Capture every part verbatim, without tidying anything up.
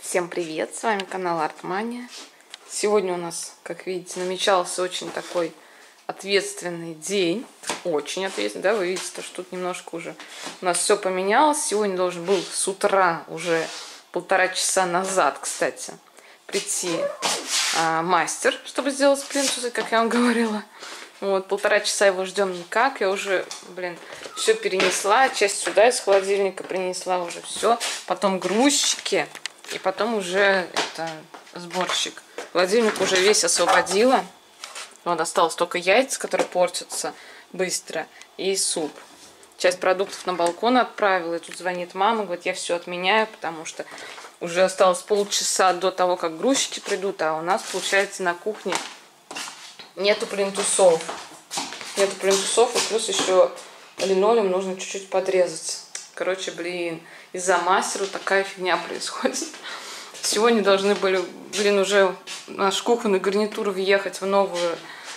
Всем привет, с вами канал Артмания. Сегодня у нас, как видите, намечался очень такой ответственный день. Очень ответственный, да, вы видите, что тут немножко уже у нас все поменялось. Сегодня должен был с утра, уже полтора часа назад, кстати, прийти а, мастер, чтобы сделать плинтусы, как я вам говорила. Вот, полтора часа его ждем никак. Я уже, блин, все перенесла. Часть сюда из холодильника принесла уже все. Потом грузчики. И потом уже это сборщик. Холодильник уже весь освободила. Вот осталось только яйца, которые портятся быстро. И суп. Часть продуктов на балкон отправила. И тут звонит мама, говорит, я все отменяю, потому что уже осталось полчаса до того, как грузчики придут. А у нас, получается, на кухне нету плинтусов. Нету плинтусов, и плюс еще линолеум нужно чуть-чуть подрезать. Короче, блин, из-за мастера такая фигня происходит. Сегодня должны были, блин, уже наш кухонный гарнитур въехать в новую,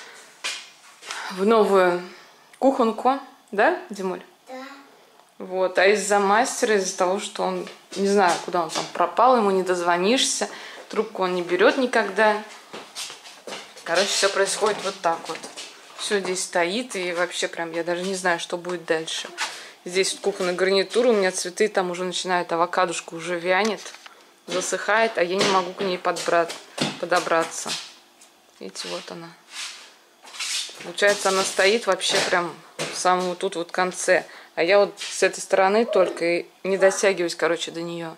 в новую кухонку. Да, Димуль? Да. Вот, а из-за мастера, из-за того, что он, не знаю, куда он там пропал, ему не дозвонишься, трубку он не берет никогда. Короче, все происходит вот так вот. Все здесь стоит, и вообще прям я даже не знаю, что будет дальше. Здесь вот кухонный гарнитур, у меня цветы там уже начинают, авокадушка уже вянет, засыхает, а я не могу к ней подбрать, подобраться. Видите, вот она. Получается, она стоит вообще прям в самом тут вот конце. А я вот с этой стороны только и не дотягиваюсь, короче, до нее.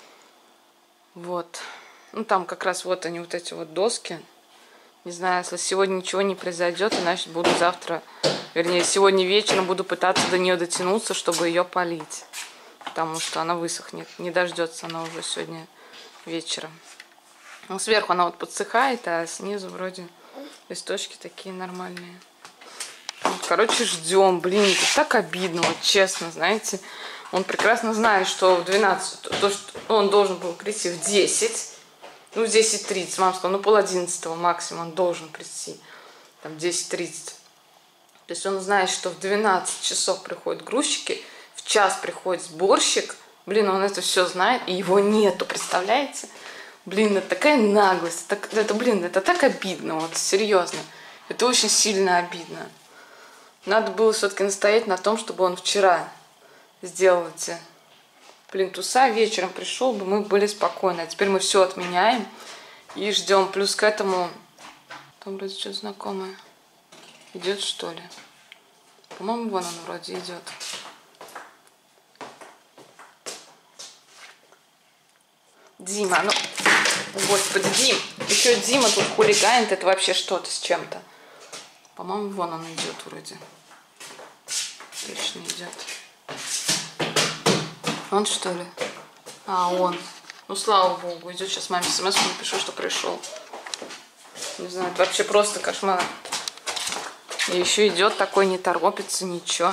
Вот. Ну, там как раз вот они, вот эти вот доски. Не знаю, если сегодня ничего не произойдет, иначе буду завтра, вернее, сегодня вечером буду пытаться до нее дотянуться, чтобы ее полить. Потому что она высохнет. Не дождется она уже сегодня вечером. Ну, сверху она вот подсыхает, а снизу вроде листочки такие нормальные. Вот, короче, ждем. Блин, это так обидно, вот честно, знаете. Он прекрасно знает, что в двенадцать, то, что он должен был прийти в десять. Ну, в десять тридцать, мама сказала, ну, пол одиннадцатого максимум он должен прийти. Там, десять тридцать. То есть он знает, что в двенадцать часов приходят грузчики, в час приходит сборщик. Блин, он это все знает, и его нету, представляете? Блин, это такая наглость. Это, это, блин, это так обидно, вот, серьезно. Это очень сильно обидно. Надо было все-таки настоять на том, чтобы он вчера сделал эти плинтуса, вечером пришел бы, мы были спокойны. А теперь мы все отменяем и ждем. Плюс к этому, там вроде что-то знакомое. Идет, что ли? По-моему, вон он вроде идет. Дима, ну, господи, Дим, еще Дима тут хулиганит, это вообще что-то с чем-то. По-моему, вон он идет вроде. Точно идет. Он что ли? А, он. Ну, слава богу, идет. Сейчас маме смс напишу, что пришел. Не знаю, это вообще просто кошмар. И еще идет такой, не торопится, ничего.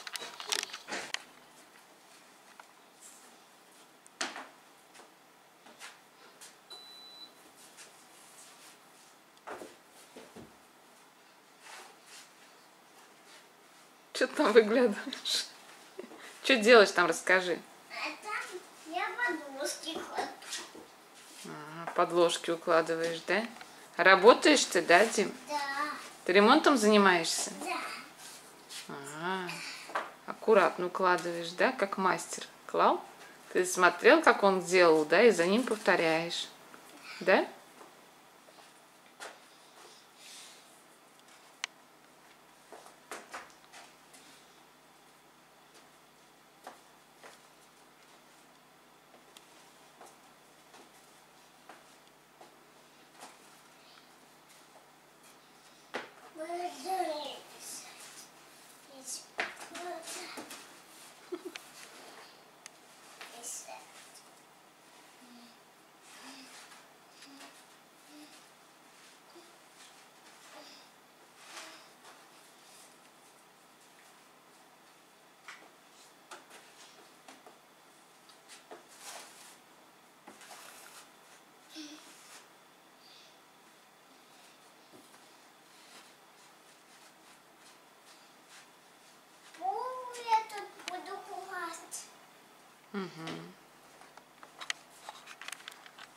Что ты там выглядываешь? Что делаешь там, расскажи. Я подложки кладу. А, подложки укладываешь, да? Работаешь ты, да, Дим? Да. Ты ремонтом занимаешься? Да. А, аккуратно укладываешь, да, как мастер клал? Ты смотрел, как он делал, да, и за ним повторяешь, да? Угу.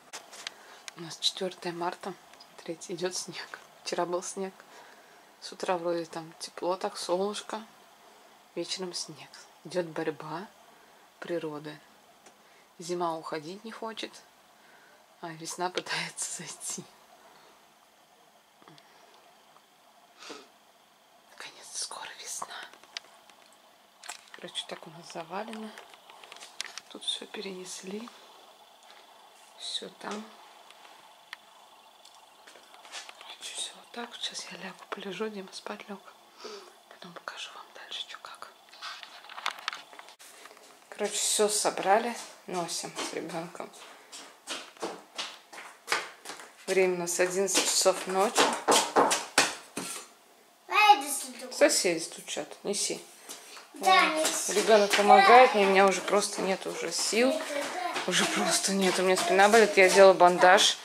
У нас четвёртое марта. Смотрите, идет снег. Вчера был снег. С утра вроде там тепло, так солнышко. Вечером снег. Идет борьба природы. Зима уходить не хочет, а весна пытается зайти. Наконец-то скоро весна. Короче, так у нас завалено. Тут все перенесли. Все там. Все вот так. Сейчас я лягу, полежу, Дима спать лег. Потом покажу вам дальше, что как. Короче, все собрали, носим с ребенком. Время у нас одиннадцать часов ночи. Соседи стучат, неси. Да, вот. Ребенок помогает мне, у меня уже просто нет уже сил. Уже просто нет, у меня спина болит, я делала бандаж.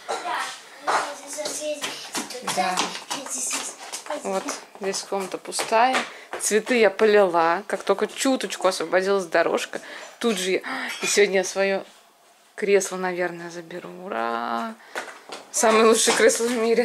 Да. Вот здесь комната пустая. Цветы я полила. Как только чуточку освободилась дорожка, тут же я... И сегодня я свое кресло, наверное, заберу. Ура! Самое лучшее кресло в мире.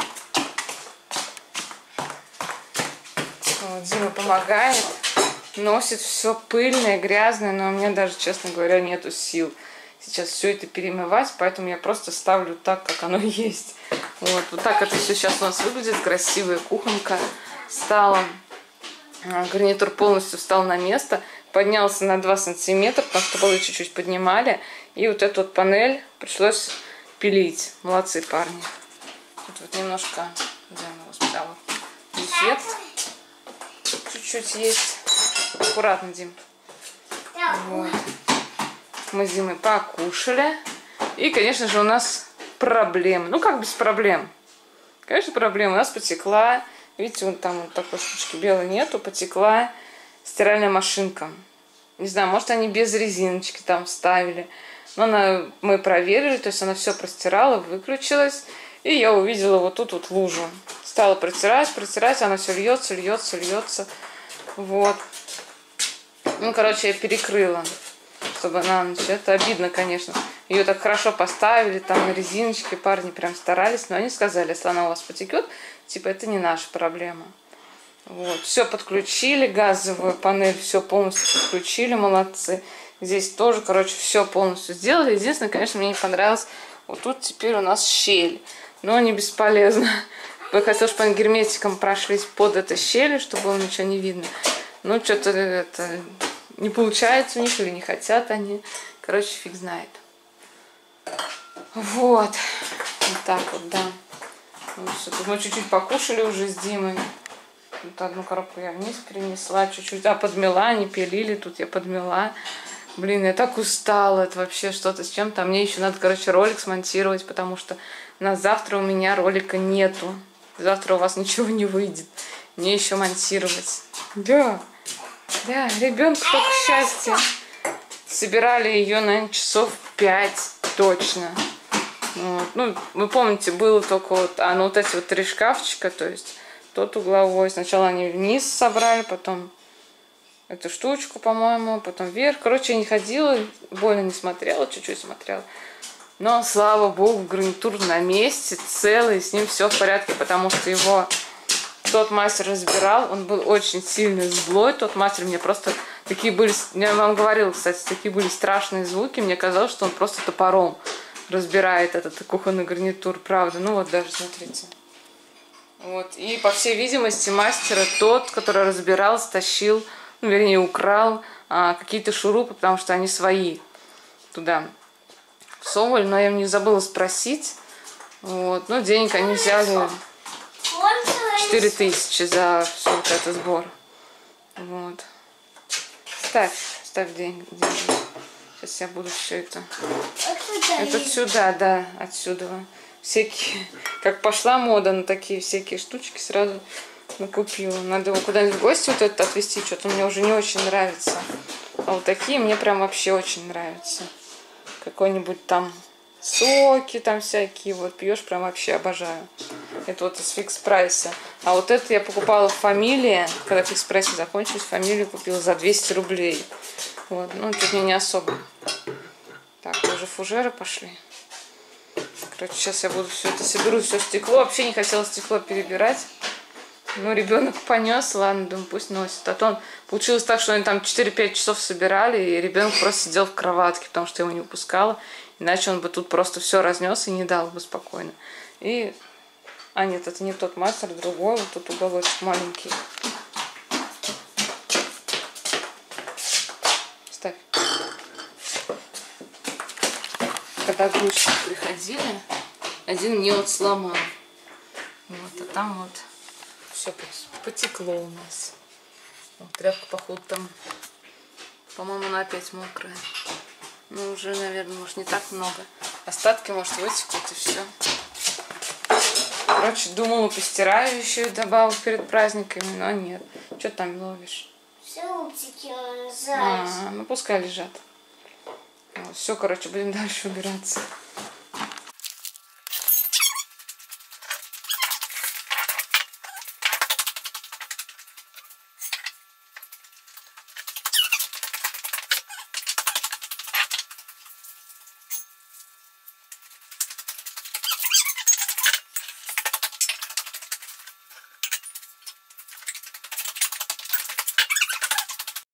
Вот, Дима помогает. Носит все пыльное, грязное, но у меня даже, честно говоря, нету сил сейчас все это перемывать, поэтому я просто ставлю так, как оно есть. Вот, вот так это все сейчас у нас выглядит. Красивая кухонка стала. Гарнитур полностью встал на место. Поднялся на два сантиметра, потому что полы чуть-чуть поднимали. И вот эту вот панель пришлось пилить. Молодцы парни. Тут вот немножко, где он его спрятал, дефект. Чуть-чуть есть. Аккуратно, Дим. Вот. Мы с Димой покушали. И, конечно же, у нас проблемы. Ну, как без проблем? Конечно, проблема. У нас потекла, видите, вон там вот такой штучки белой нету, потекла стиральная машинка. Не знаю, может, они без резиночки там ставили. Но она, мы проверили, то есть она все простирала, выключилась. И я увидела вот тут вот лужу. Стала протирать, протирать, она все льется, льется, льется. Вот. Ну, короче, я перекрыла, чтобы на ночь. Это обидно, конечно. Ее так хорошо поставили, там на резиночке, парни прям старались. Но они сказали, если она у вас потекет, типа, это не наша проблема. Вот. Все подключили, газовую панель, все полностью подключили, молодцы. Здесь тоже, короче, все полностью сделали. Единственное, конечно, мне не понравилось, вот тут теперь у нас щель. Но не бесполезно. Я хотела, чтобы они герметиком прошлись под этой щелью, чтобы было ничего не видно. Ну, что-то это не получается у них, или не хотят они. Короче, фиг знает. Вот. Вот так вот, да. Ну, мы чуть-чуть покушали уже с Димой. Тут одну коробку я вниз перенесла, чуть-чуть. А, подмела, они пилили, тут я подмела. Блин, я так устала, это вообще что-то с чем-то. А мне еще надо, короче, ролик смонтировать, потому что на завтра у меня ролика нету. Завтра у вас ничего не выйдет. Мне еще монтировать. Да, да, ребенку только счастье. Собирали ее, наверное, часов пять точно. Вот. Ну, вы помните, было только вот, а, ну, вот эти вот три шкафчика, то есть тот угловой. Сначала они вниз собрали, потом эту штучку, по-моему, потом вверх. Короче, я не ходила, больно не смотрела, чуть-чуть смотрела. Но, слава богу, гарнитур на месте, целый, с ним все в порядке, потому что его тот мастер разбирал, он был очень сильно злой, тот мастер мне просто такие были, я вам говорила, кстати, такие были страшные звуки, мне казалось, что он просто топором разбирает этот кухонный гарнитур, правда, ну вот даже, смотрите. Вот, и по всей видимости мастера тот, который разбирал, стащил, ну, вернее, украл а, какие-то шурупы, потому что они свои туда всовывали, но я не забыла спросить. Вот, ну, денег они взяли четыре тысячи за все вот этот сбор. Вот. Ставь, ставь деньги. Сейчас я буду все это. Это сюда, да, отсюда. Всякие, как пошла мода на такие всякие штучки, сразу накупила. Надо его куда-нибудь в гости вот этот отвезти, что-то мне уже не очень нравится. А вот такие мне прям вообще очень нравятся. Какой-нибудь там соки там всякие, вот пьешь, прям вообще обожаю. Это вот из фикс прайса. А вот это я покупала в Фамилии, когда фикс прайсы закончились, Фамилию купила за двести рублей. Вот, ну тут мне не особо. Так, уже фужеры пошли. Короче, сейчас я буду все это соберу, все стекло. Вообще не хотела стекло перебирать. Ну, ребенок понес, ладно, думаю, пусть носит. А то он получилось так, что они там четыре-пять часов собирали, и ребенок просто сидел в кроватке, потому что я его не упускала. Иначе он бы тут просто все разнес и не дал бы спокойно. И... А, нет, это не тот мастер, другой. Вот тут уголочек маленький. Ставь. Когда грузчики приходили, один мне вот сломал. Вот, а там вот все потекло у нас. Вот, тряпка, походу, там, по-моему, она опять мокрая. Ну, уже, наверное, может, не так много. Остатки, может, вытекут и все. Короче, думала, постираю еще и добавлю перед праздниками, но нет. Что там ловишь? Супчики он А, ну пускай лежат. Вот, все, короче, будем дальше убираться.